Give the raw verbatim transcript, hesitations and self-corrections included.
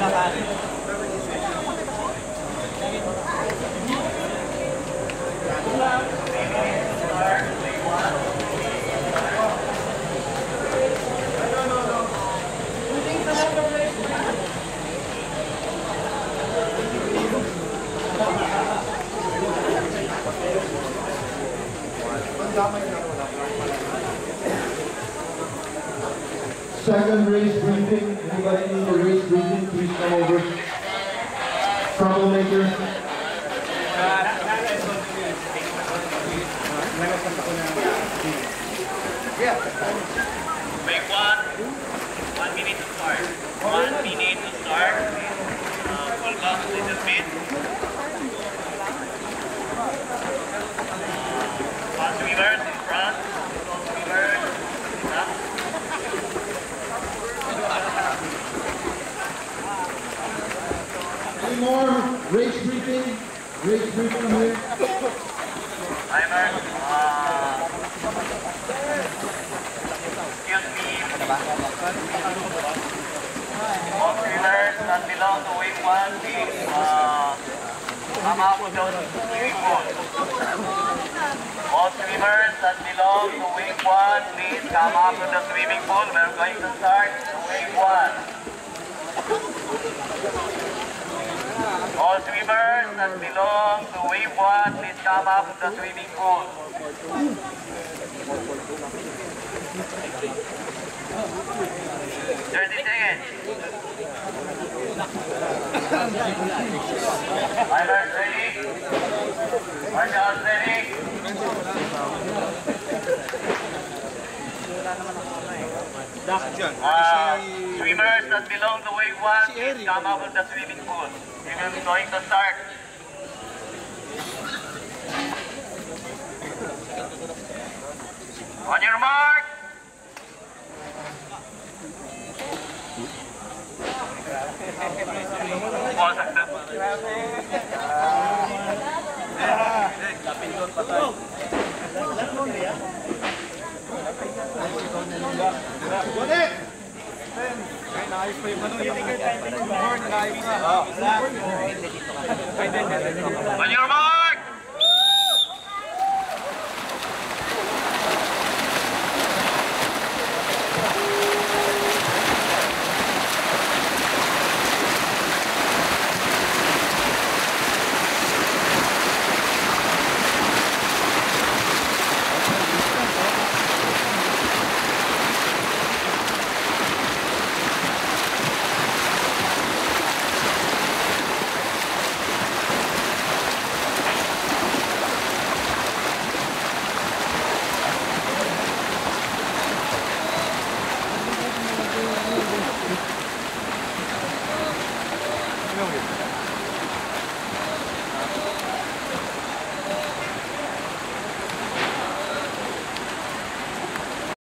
Second race briefing. Anybody need a race briefing? Please come over. Troublemaker. Break one. One minute to start. One minute to start. Uh, pull back a little bit. One swimmers in front. Two swimmers in back. Any more race briefing? Race briefing here. Timer. Uh, excuse me. All swimmers that belong to wave one, please uh, come out to the swimming pool. All swimmers that belong to wave one, please come up to the swimming pool. We're going to start wave one. All swimmers that belong to wave one, please come up to the swimming pool. thirty seconds. Timers ready? Marshals ready? Uh, swimmers that belong to wave one, please come up to the swimming pool. We will be going to start. On your mark. Pause agad. On your mark.